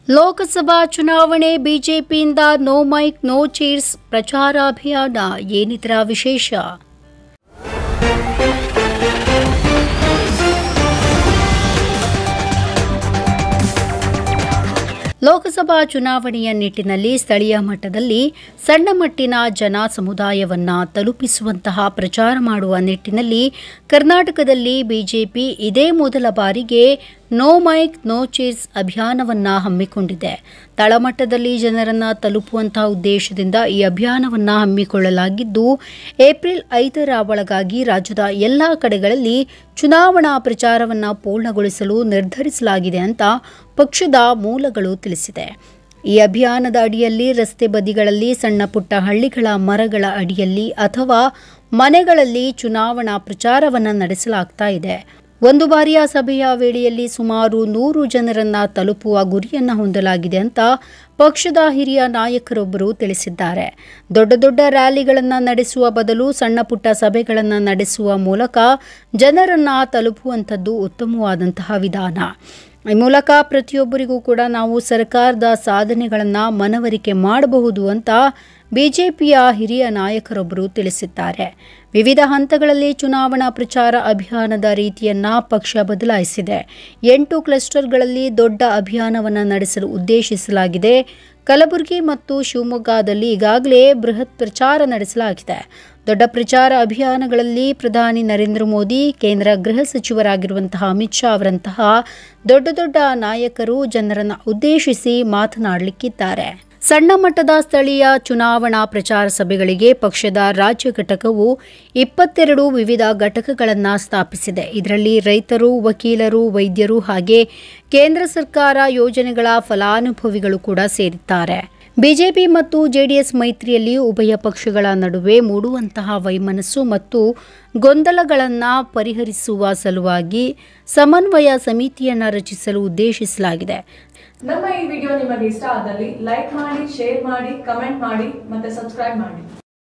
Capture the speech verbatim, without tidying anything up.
ಲೋಕಸಭಾ ಚುನಾವಣೆ ಬಿಜೆಪಿಯಿಂದ no mic no chairs ಪ್ರಚಾರ ಅಭಿಯಾನ ಏನಿತರ ವಿಶೇಷ? ಲೋಕಸಭಾ ಚುನಾವಣೆಯ ನಿಟ್ಟಿನಲ್ಲಿ ಸ್ಥಳೀಯ ಮಟ್ಟದಲ್ಲಿ ಸಣ್ಣ ಮಟ್ಟಿನ ಜನ ಸಮುದಾಯವನ್ನ ತಲುಪಿಸುವಂತಹ ಪ್ರಚಾರ ಮಾಡುವ ನಿಟ್ಟಿನಲ್ಲಿ ಕರ್ನಾಟಕದಲ್ಲಿ ಬಿಜೆಪಿ ಇದೇ ಮೊದಲ ಬಾರಿಗೆ ನೋ ಮೈಕ್ ನೋ ಚೇರ್ಸ್ ಅಭಿಯಾನವನ್ನ ಹಮ್ಮಿಕೊಂಡಿದೆ. ತಳಮಟ್ಟದಲ್ಲಿ ಜನರನ್ನ ತಲುಪುವಂತಹ ಉದ್ದೇಶದಿಂದ ಈ ಅಭಿಯಾನವನ್ನ ಹಮ್ಮಿಕೊಳ್ಳಲಾಗಿದ್ದು, ಏಪ್ರಿಲ್ ಐದರ ಒಳಗಾಗಿ ರಾಜ್ಯದ ಎಲ್ಲಾ ಕಡೆಗಳಲ್ಲಿ ಚುನಾವಣಾ ಪ್ರಚಾರವನ್ನ ಪೂರ್ಣಗೊಳಿಸಲು ನಿರ್ಧರಿಸಲಾಗಿದೆ ಅಂತ ಪಕ್ಷದ ಮೂಲಗಳು ತಿಳಿಸಿದೆ. ಈ ಅಭಿಯಾನದ ಅಡಿಯಲ್ಲಿ ರಸ್ತೆ ಬದಿಗಳಲ್ಲಿ, ಸಣ್ಣ ಪುಟ್ಟ ಹಳ್ಳಿಗಳ ಮರಗಳ ಅಡಿಯಲ್ಲಿ ಅಥವಾ ಮನೆಗಳಲ್ಲಿ ಚುನಾವಣಾ ಪ್ರಚಾರವನ್ನು ನಡೆಸಲಾಗ್ತಾ ಇದೆ. ಒಂದು ಬಾರಿಯ ಸಭೆಯ ವೇಳೆಯಲ್ಲಿ ಸುಮಾರು ನೂರು ಜನರನ್ನ ತಲುಪುವ ಗುರಿಯನ್ನ ಹೊಂದಲಾಗಿದೆ ಅಂತ ಪಕ್ಷದ ಹಿರಿಯ ನಾಯಕರೊಬ್ಬರು ತಿಳಿಸಿದ್ದಾರೆ. ದೊಡ್ಡ ದೊಡ್ಡ ರ್ಯಾಲಿಗಳನ್ನು ನಡೆಸುವ ಬದಲು ಸಣ್ಣ ಪುಟ್ಟ ಸಭೆಗಳನ್ನು ನಡೆಸುವ ಮೂಲಕ ಜನರನ್ನ ತಲುಪುವಂಥದ್ದು ಉತ್ತಮವಾದಂತಹ ವಿಧಾನ. ಈ ಮೂಲಕ ಪ್ರತಿಯೊಬ್ಬರಿಗೂ ಕೂಡ ನಾವು ಸರ್ಕಾರದ ಸಾಧನೆಗಳನ್ನು ಮನವರಿಕೆ ಮಾಡಬಹುದು ಅಂತ ಬಿಜೆಪಿಯ ಹಿರಿಯ ನಾಯಕರೊಬ್ಬರು ತಿಳಿಸಿದ್ದಾರೆ. ವಿವಿಧ ಹಂತಗಳಲ್ಲಿ ಚುನಾವಣಾ ಪ್ರಚಾರ ಅಭಿಯಾನದ ರೀತಿಯನ್ನ ಪಕ್ಷ ಬದಲಾಯಿಸಿದೆ. ಎಂಟು ಕ್ಲಸ್ಟರ್ಗಳಲ್ಲಿ ದೊಡ್ಡ ಅಭಿಯಾನವನ್ನು ನಡೆಸಲು ಉದ್ದೇಶಿಸಲಾಗಿದೆ. ಕಲಬುರಗಿ ಮತ್ತು ಶಿವಮೊಗ್ಗದಲ್ಲಿ ಈಗಾಗಲೇ ಬೃಹತ್ ಪ್ರಚಾರ ನಡೆಸಲಾಗಿದೆ. ದೊಡ್ಡ ಪ್ರಚಾರ ಅಭಿಯಾನಗಳಲ್ಲಿ ಪ್ರಧಾನಿ ನರೇಂದ್ರ ಮೋದಿ, ಕೇಂದ್ರ ಗೃಹ ಸಚಿವರಾಗಿರುವಂತಹ ಅಮಿತ್ ಶಾ ಅವರಂತಹ ದೊಡ್ಡ ದೊಡ್ಡ ನಾಯಕರು ಜನರನ್ನು ಉದ್ದೇಶಿಸಿ ಮಾತನಾಡಲಿಕ್ಕಿದ್ದಾರೆ. ಸಣ್ಣ ಮಟ್ಟದ ಸ್ಥಳೀಯ ಚುನಾವಣಾ ಪ್ರಚಾರ ಸಭೆಗಳಿಗೆ ಪಕ್ಷದ ರಾಜ್ಯ ಘಟಕವು ಇಪ್ಪತ್ತೆರಡು ವಿವಿಧ ಘಟಕಗಳನ್ನು ಸ್ಥಾಪಿಸಿದೆ. ಇದರಲ್ಲಿ ರೈತರು, ವಕೀಲರು, ವೈದ್ಯರು ಹಾಗೆ ಕೇಂದ್ರ ಸರ್ಕಾರ ಯೋಜನೆಗಳ ಫಲಾನುಭವಿಗಳು ಕೂಡ ಸೇರಿದ್ದಾರೆ. ಬಿಜೆಪಿ ಮತ್ತು ಜೆಡಿಎಸ್ ಮೈತ್ರಿಯಲ್ಲಿ ಉಭಯ ಪಕ್ಷಗಳ ನಡುವೆ ಮೂಡುವಂತಹ ವೈಮನಸ್ಸು ಮತ್ತು ಗೊಂದಲಗಳನ್ನು ಪರಿಹರಿಸುವ ಸಲುವಾಗಿ ಸಮನ್ವಯ ಸಮಿತಿಯನ್ನು ರಚಿಸಲು ಉದ್ದೇಶಿಸಲಾಗಿದೆ. ನಮ್ಮ ಈ ವಿಡಿಯೋ ನಿಮಗೆ ಇಷ್ಟ ಆದಲ್ಲಿ ಲೈಕ್ ಮಾಡಿ, ಶೇರ್ ಮಾಡಿ, ಕಮೆಂಟ್ ಮಾಡಿ ಮತ್ತೆ ಸಬ್ಸ್ಕ್ರೈಬ್ ಮಾಡಿ.